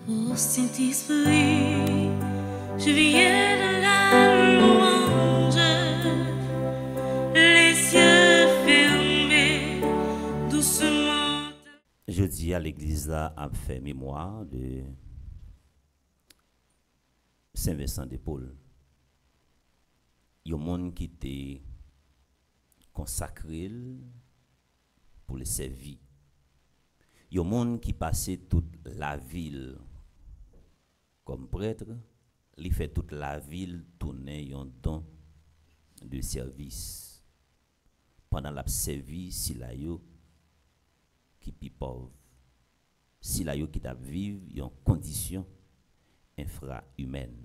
Ô Saint-Esprit, je viens de la louange, les yeux fermés, doucement. Je dis à l'église là, a fait mémoire de Saint-Vincent de Paul. Il y a un monde qui était consacré pour le servir. Il y a un monde qui passait toute la ville comme prêtre, il fait toute la ville tourner un don de service. Pendant la servi, si la yo qui pi pauvre, si la yo qui t'a vivre en condition infra-humaine.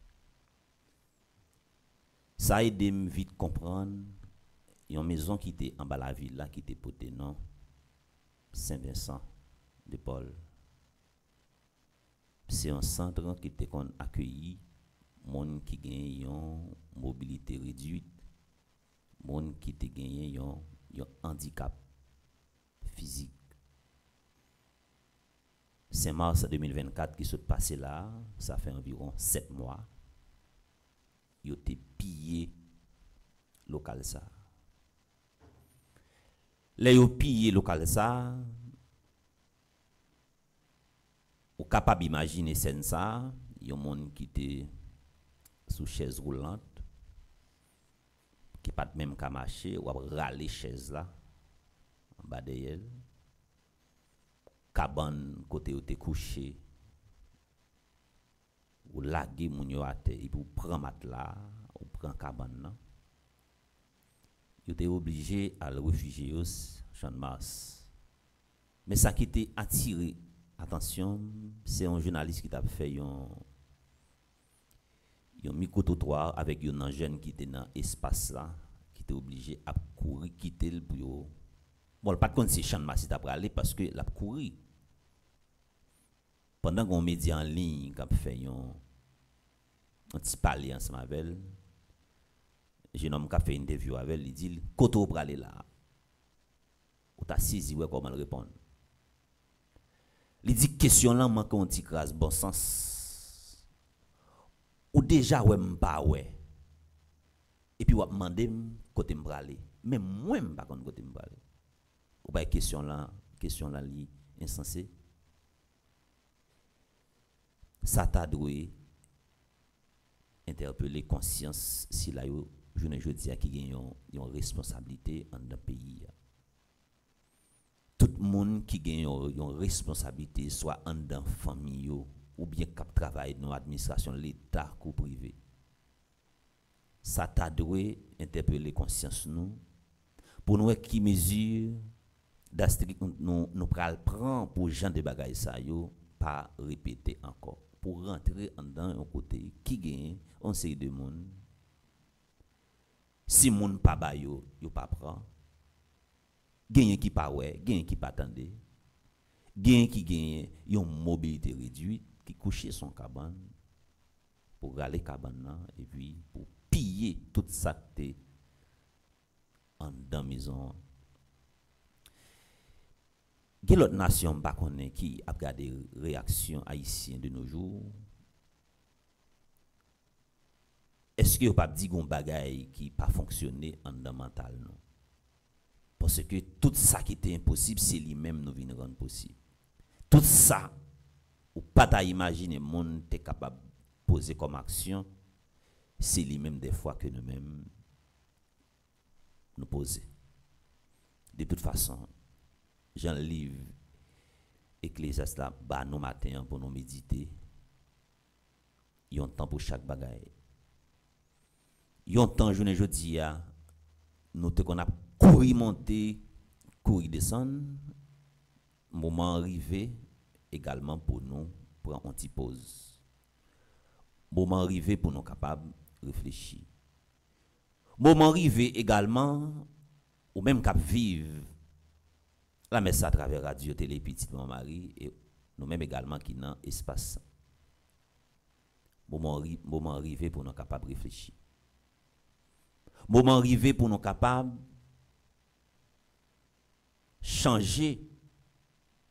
Ça aide me vite comprendre une maison qui était en bas la ville là qui était portée non Saint-Vincent de Paul. C'est un centre qui était accueilli monde qui gagne une mobilité réduite, monde qui était gagné un handicap physique. C'est mars 2024 qui se passé là, ça fait environ 7 mois. Il a été pillé local ça. Là il a pillé local ça. Ou capable d'imaginer scène ça, il y a un monde qui était sous chaise roulante qui pas même qu'à marcher ou à râler chaise là en bas de elle. Cabane côté où t'es couché ou laguer moun yo à terre et pour prendre matelas ou prendre cabane là. Il était obligé à le réfugier au Champ de Mars. Mais ça qui était attiré attention, c'est un journaliste qui t'a fait un micro-trottoir avec un jeune qui était dans l'espace là, qui était obligé à courir, quitter le bureau. Bon, pas de compte, c'est Champ de Mars qui t'a aller parce que l'a courir. Pendant qu'on média en ligne, qui a fait un petit parler ensemble avec elle, jeune homme qui a fait une interview avec elle, il dit, Koto pour aller là. Ou t'as saisi, ouais, comment répondre. Il dit question là manque un petit crase bon sens. Ou déjà ouais m'pa ouais. Et puis ou demander côté m'braler. Mais moi m'pa kon côté m'braler. Ou pas question là li insensé. Ça t'a doué interpeller conscience si là yo journée jodi a qui gagne une responsabilité en dans pays. Tout le monde qui gagne une responsabilité, soit en dans famille ou bien qui travaille dans l'administration, l'État ou privé. Ça t'a dû interpeller conscience nous pour nous qui mesure d'astrik nous prend pour gens de bagaille ça yo pas répéter encore pour rentrer en dans un côté qui gagne on série de monde si monde pas ba yo pas prend gagne qui pas ouais, gagne qui pas attendé, gagne qui gagne une mobilité réduite qui coucher son cabane pour aller cabane là et puis pour piller toute ça té en dans maison. Quelle autre nation pas connaît qui a regardé réaction haïtien de nos jours? Est-ce que vous pas dit gon bagaille qui pas fonctionner en dans mental non? Parce que tout ça qui était impossible, c'est lui-même nous vient rendre possible. Tout ça, ou pas ta imaginer, monde est capable de poser comme action, c'est lui-même des fois que nous-mêmes nous poser. De toute façon, Jean livre Ecclésiaste là, bah nous matin pour nous méditer. Il y a un temps pour chaque bagaille. Il y a un temps journée jeudi à nous te qu'on a courir monter, courir descendre, moment arrivé également pour nous prendre une petite pause. Moment arrivé pour nous capables de réfléchir. Moment arrivé également ou même cap vivre la messe à travers radio télé petit mon mari et nous même également qui dans espace. Moment arrivé pour nous capables de réfléchir. Moment arrivé pour nous capables changer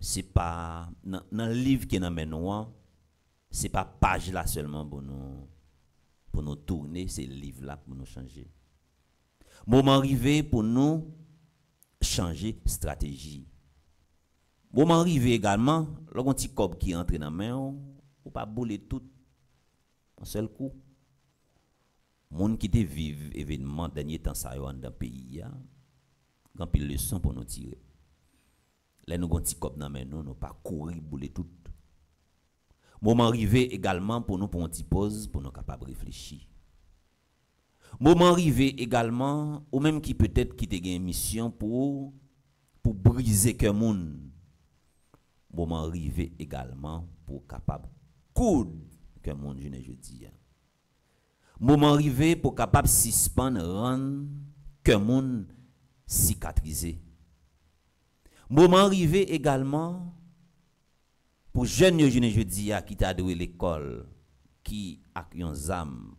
c'est pas dans le livre qui est dans mes noix, c'est pas page là seulement pour nous tourner, c'est le livre là pour nous changer. Moment arrivé pour nous changer stratégie. Moment arrivé également, lorsqu'on petit cob qui entre dans main, ou pas bouler tout en seul coup. Monde qui te vive événement dernier temps ça dans le pays, grand pile leçon pour nous tirer. Là nous gon petit cob dans main nous pas courir bouler tout. Moment arrivé également pour nous pour une petite pause pour nous capable réfléchir. Moment arrivé également ou même qui peut-être qui te gagne mission pour briser que monde. Moment arrivé également pour capable coudre que monde je dis. Moment arrivé pour capable suspendre rendre que monde cicatriser. Moment arrivé également pour jeunes je dis qui t'a doué l'école qui a une zam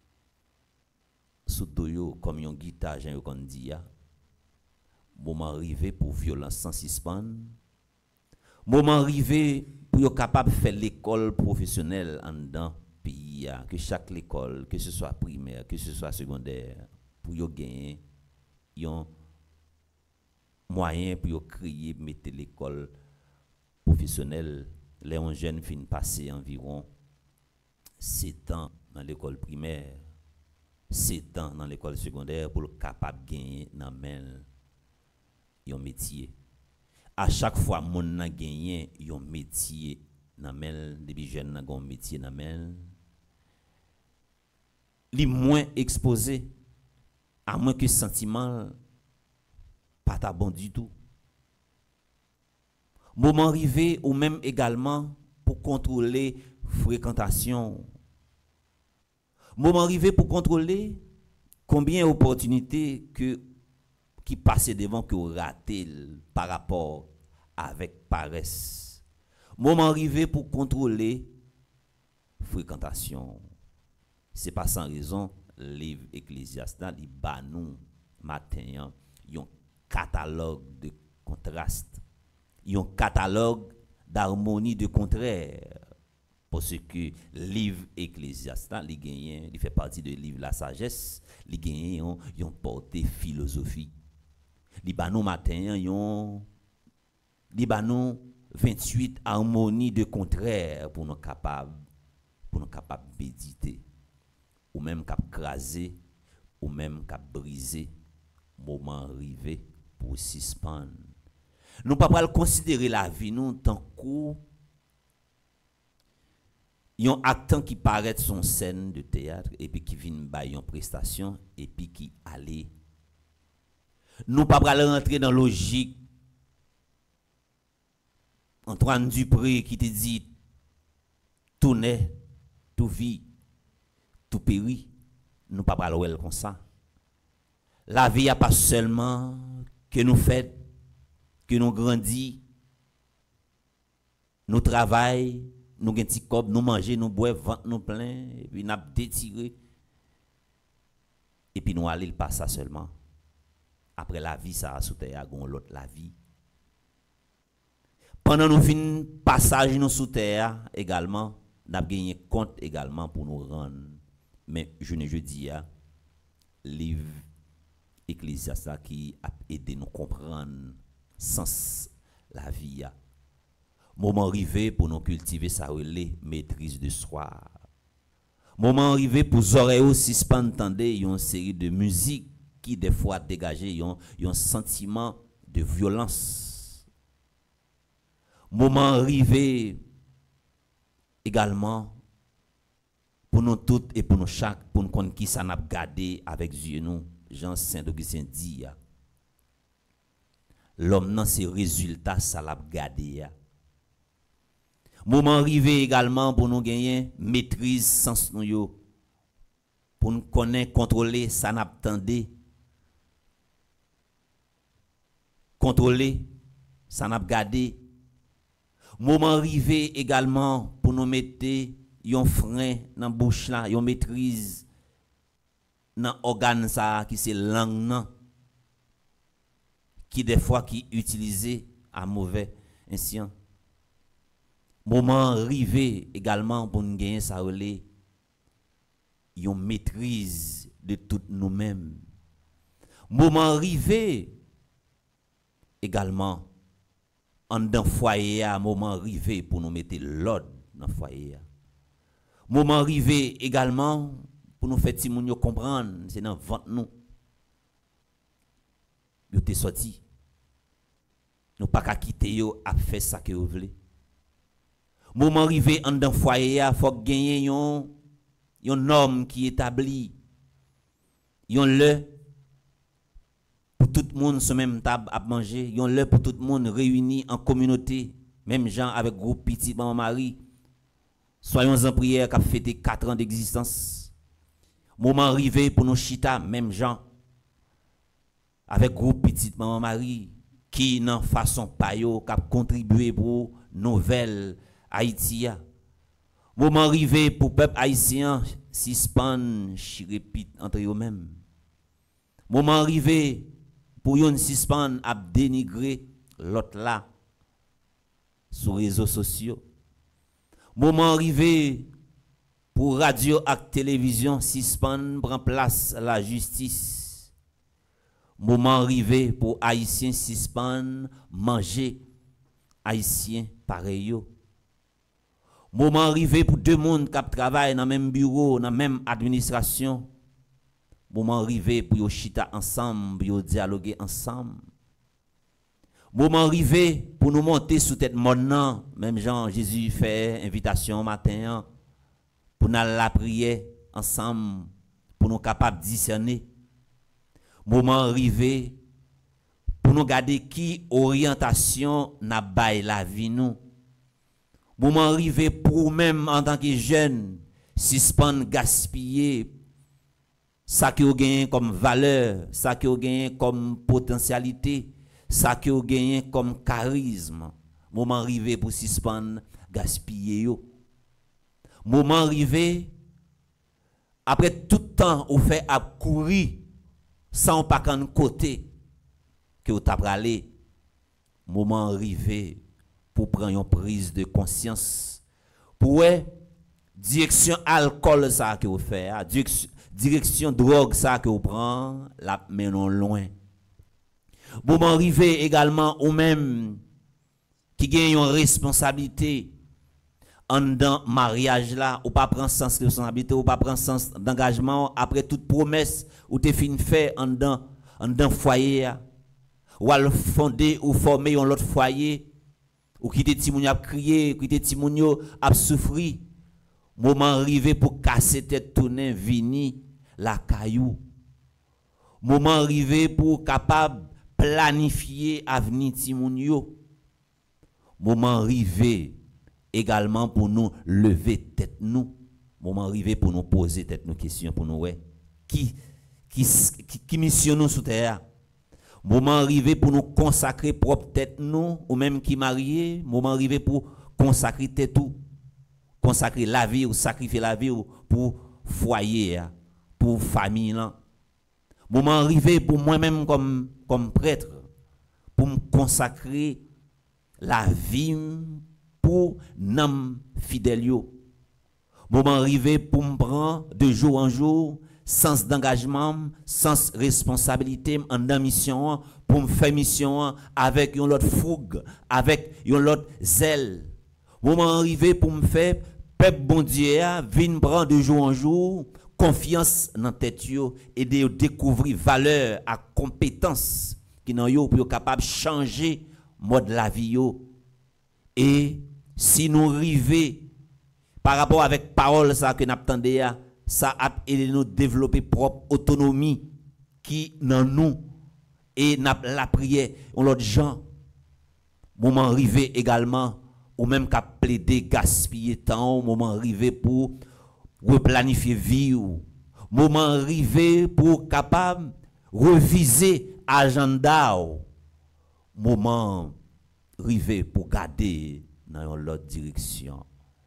sous doyo comme une guitare j'en qu'on dit moment arrivé pour violence sans suspendre. Moment arrivé pour être capable de faire l'école professionnelle en dedans pays, que chaque école, que ce soit primaire, que ce soit secondaire, pour y gagner un moyen pour créer, mettre l'école professionnelle. Les jeunes fin passer environ 7 ans dans l'école primaire, 7 ans dans l'école secondaire pour être capable de gagner dans un métier. À chaque fois mon n'a gagné un métier dans depuis jeune n'a un métier dans li moins exposé à moins que sentiment pas ta bon du tout. Moment arrivé ou même également pour contrôler fréquentation. Moment arrivé pour contrôler combien d'opportunités qui passent devant que vous ratez par rapport avec paresse. Moment arrivé pour contrôler fréquentation. C'est pas sans raison livre Ecclésiaste il bat nous matin un catalogue de contrastes, un catalogue d'harmonie de contraire. Parce que livre Ecclésiaste il fait partie de livre la sagesse, il gagne une portée philosophique. Libanon matin yon Libanon 28 harmonies de contraire pour nous capables méditer ou même cap craser ou même cap briser moment arrivé pour suspendre. Nous pas pas considérer la vie nous tant que yon acteur qui paraît son scène de théâtre et puis qui vient bailler une prestation et puis qui allait. Nous pas rentrer dans la logique. Antoine Dupré qui te dit tout naît, tout vit, tout périt. Nous pas parler comme ça. La vie a pas seulement que nous faisons, que nous grandissons, nous travaillons, nous gagnons petit cob, nous mangeons, nous boivons, ventre nous plein, et puis nous détiré. Et puis nous allons pas ça seulement. Après la vie, ça a sous terre, l'autre la vie. Pendant nous fin passage nous sous terre également, nous avons gagné compte également pour nous rendre. Mais je dis livre Ecclésiaste qui a aidé nous comprendre sens la vie. Moment arrivé pour nous cultiver sa relais maîtrise de soi. Moment arrivé pour oreilles suspendre tendre une série de musique qui des fois dégager un sentiment de violence. Moment arrivé également pour nous toutes et pour nous chaque, pour nous connaître qui ça n'a gardé avec Dieu nous, Jean Saint-Augustin dit. L'homme dans ses résultats ça l'a gardé. Moment arrivé également pour nous gagner maîtrise sens nous yo, pour nous connaître contrôler ça n'a attendé. Contrôler ça n'a gardé. Moment arrivé également pour nous mettre un frein dans la bouche là, une maîtrise dans l'organe ça qui c'est langue nan, qui des fois qui utilisé à mauvais escient. Moment arrivé également pour nous gagner ça relais une maîtrise de tout nous-mêmes. Moment arrivé également en dans foyer à moment arrivé pour nous mettre l'ordre dans foyer. Moment arrivé également pour nous faire ti moun yo comprendre c'est dans ventre nous. Yo te sorti. Nous pas qu'à quitter yo à faire ça que vous voulez. Moment arrivé en dans foyer a faut gagner yon norme qui établi yon le pour tout le monde sur même table à manger yon le pour tout le monde réuni en communauté même gens avec groupe petit maman Marie soyons en prière qu'a fêté 4 ans d'existence. Moment arrivé pour nous chita même gens avec groupe petit maman Marie qui nan façon payo qu'a contribué pour nouvelle Haïti. Moment arrivé pour peuple haïtien suspend chirépit entre eux-mêmes. Moment arrivé pour yon suspend à dénigrer l'autre là sur les réseaux sociaux. Moment arrivé pour radio et télévision suspend prend place la justice. Moment arrivé pour haïtien suspend manger haïtien pareil. Moment arrivé pour deux mondes qui travaillent dans le même bureau, dans la même administration. Moment arrivé pour yo chita ensemble, yo dialoguer ensemble. Moment arrivé pour nous monter sous tête monde, même Jean Jésus fait invitation matin pour nous la prière ensemble pour nous capables de discerner. Moment arrivé pour nous garder qui orientation n'a bail la vie nous. Moment arrivé pour même en tant que jeune suspendre gaspiller ça que vous gagnez comme valeur, ça que vous gagnez comme potentialité, ça que vous gagnez comme charisme. Moment arrivé pour suspendre gaspiller yo. Moment arrivé après tout temps vous fait à courir sans pas qu'un côté que vous t'a aller. Moment arrivé pour prendre une prise de conscience. Pour direction alcool ça que vous faites, direction drogue ça que vous prenez, la menons loin. Moment arrivé également ou même qui gagne une responsabilité en dans mariage là, ou pas prendre sens de responsabilité, ou pas prendre sens d'engagement après toute promesse ou te fin fait en dans foyer ou al fonder ou former un autre foyer ou qui te ti moun a crier, qui te ti moun yo a souffrir. Moment arrivé pour casser tête tourner vini la caillou. Moment arrivé pour capable planifier avenir ti moun yo. Moment arrivé également pour nous lever tête nous. Moment arrivé pour nous poser tête nos questions pour nous ouais qui mission nous sous terre. Moment arrivé pour nous consacrer propre tête nous ou même qui marié, moment arrivé pour consacrer tête tout. Consacrer la vie ou sacrifier la vie pour foyer, pour famille là. Moment arrivé pour moi-même comme prêtre pour me consacrer la vie pour nam fidèle yo. Moment arrivé pour me prendre de jour en jour sens d'engagement, sens responsabilité en dans mission pour me faire mission avec une autre fougue, avec une autre zèle. Moment arrivé pour me faire peuple bon Dieu vinn prendre de jour en jour confiance dans tête yo et de découvrir valeur à compétence qui nan yo pour capable changer mode la vie yo. Et si nous river par rapport avec parole ça que n'attendait ça a aidé nous développer propre autonomie qui dans nous et la prière on l'autre gens moment arrivé également ou même qu'à plaider gaspiller temps moment arrivé pour replanifier vie ou moment arrivé pour capable reviser agenda ou moment arrivé pour garder dans l'autre direction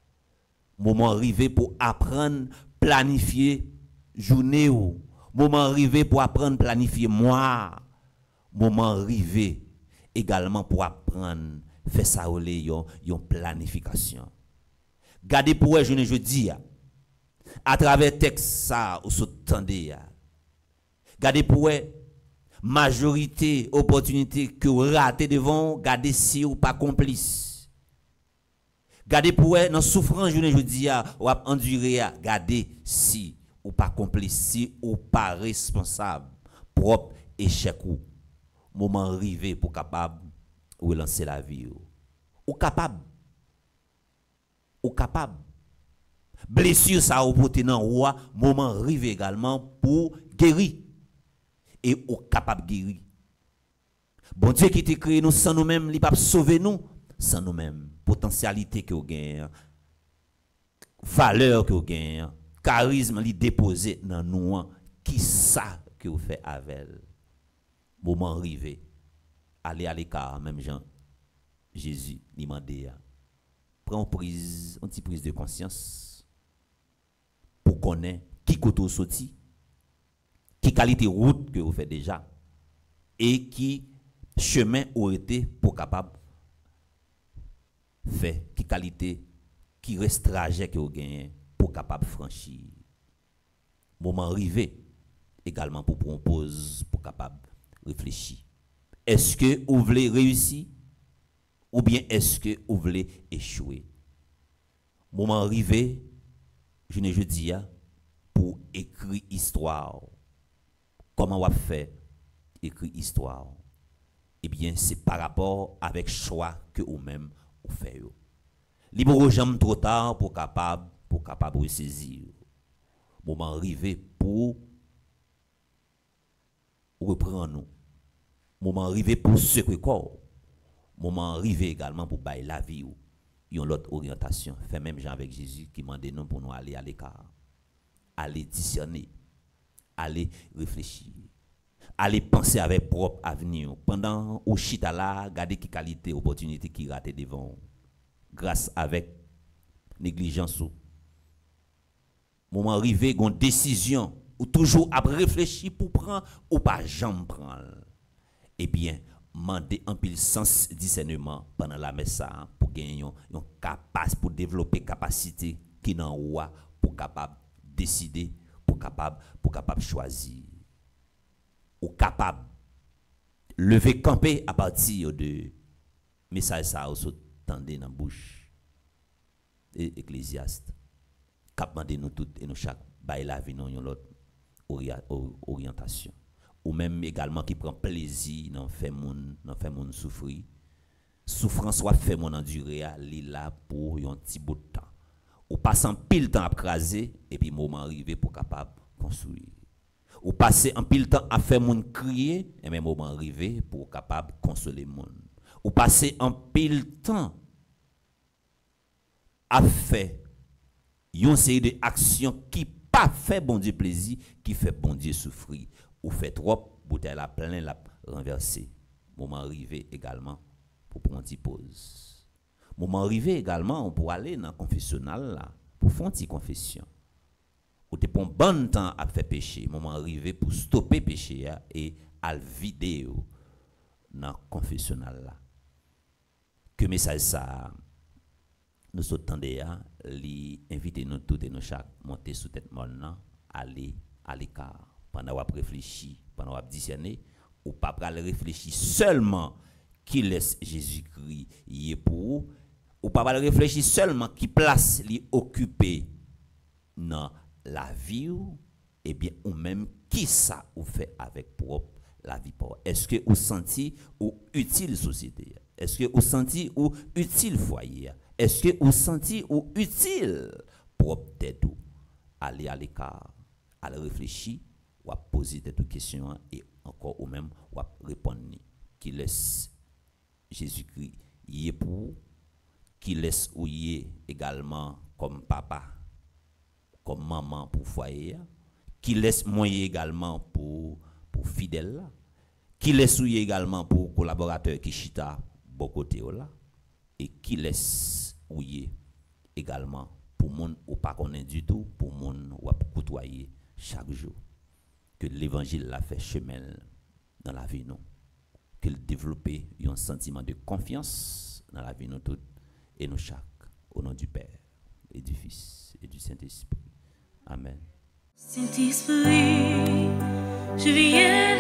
moment arrivé pour apprendre planifier journée ou moment arrivé pour apprendre planifier mois moment arrivé également pour apprendre fait ça yon planification. Gardez pour je ne dis à travers texte ça ou s'entendez. Gardez pour majorité opportunité que vous ratez devant, gardez si ou pas complice. Gardez pour dans souffrance je ne dis ou endurer, gardez si ou pas complice, si ou pas responsable propre échec ou moment arrivé pour capable relancer la vie ou capable blessure ça ou porter dans roi moment arrivé également pour guérir et ou capable guérir. Bon Dieu qui t'a créé nous sans nous-mêmes, il pas sauver nous sans nous-mêmes, potentialité que vous gagnez, valeur que vous gagnez, charisme li déposé dans nous, qui ça que vous faites avec elle. Moment arrivé, aller à l'écart, même Jean, Jésus, lui demandé, prends une petite prise de conscience pour connaître qui côté sorti, qui qualité route que vous faites déjà, et qui chemin aurait été pour capable faire, qui qualité, qui reste trajet que vous gagnez pour capable franchir. Moment arrivé, également pour prendre pause, pour capable réfléchir. Est-ce que vous voulez réussir ou bien est-ce que vous voulez échouer? Moment arrivé, je dis pour écrire histoire. Comment on va faire écrire histoire? Eh bien, c'est par rapport avec choix que vous-même vous faites. Libre jamais trop tard pour capable saisir. Moment arrivé pour reprendre nous. Moment arrivé pour secouer corps. Moment arrivé également pour bailler la vie ou une autre orientation. Fait même Jean avec Jésus qui m'a demandé pour nous aller à l'écart. Aller discerner. Aller réfléchir. Aller penser avec propre avenir. Pendant au chita là, garder qui qualité, opportunité qui rate devant. Grâce avec négligence ou. Moment arrivé, une décision ou toujours à réfléchir pour prendre ou pas jamais prendre. Eh bien, mandez un pile sens discernement pendant la messe pour gagner une capacité, pour développer capacité qui n'en a pour capable décider, pour capable choisir. Ou capable lever camper à partir de message ça ou tendez dans bouche et Ecclésiaste. Cap mandé nous toutes et nous chaque bail la vie non yon l'autre orientation. Ou même également qui prend plaisir dans fait moun souffrir. Souffrance soit fait mon endurer li là pour un petit bout de temps. Ou passant pile temps à craser et puis moment arrivé pour capable construire. Ou passer un pile temps à faire moun crier et même moment arrivé pour capable consoler moun. Ou passer un pile temps à faire une série d'actions qui pas fait bon Dieu plaisir, qui fait bon Dieu souffrir. Ou fait trop, bouteille la plein, la renverser. Moment arrivé également pour prendre une petite pause. Moment arrivé également pour aller dans le confessionnal là, pour faire une petite confession. Ou te prend bon temps à faire péché. Moment arrivé pour stopper péché et à le vider dans le confessionnal là. Que message ça nous s'attendons à inviter nous tous et nous chaque monter sous tête maintenant aller à l'écart pendant qu'on réfléchit pendant qu'on discerner ou pas réfléchir seulement qui laisse Jésus-Christ y est pour ou pas réfléchir seulement qui place li occuper dans la vie et bien ou même qui ça ou fait avec propre la vie pour est-ce que vous senti ou utile société est-ce que vous senti ou utile foyer est-ce que vous senti ou utile pour peut-être aller à l'écart, à réfléchir, ou à poser des questions et encore ou même ou à répondre qui laisse Jésus-Christ y est pour, qui laisse ou y est également comme papa, comme maman pour foyer, qui laisse moyen également pour fidèle, qui laisse ou y est également pour collaborateur qui chita bon côté là. Et qui laisse ouiller également pour moun ou pas connaît du tout pour moun ou côtoyer chaque jour que l'évangile l'a fait chemin dans la vie non que développer un sentiment de confiance dans la vie de nous toutes et nous chaque. Au nom du Père et du Fils et du Saint-Esprit. Amen. Saint-Esprit, je viens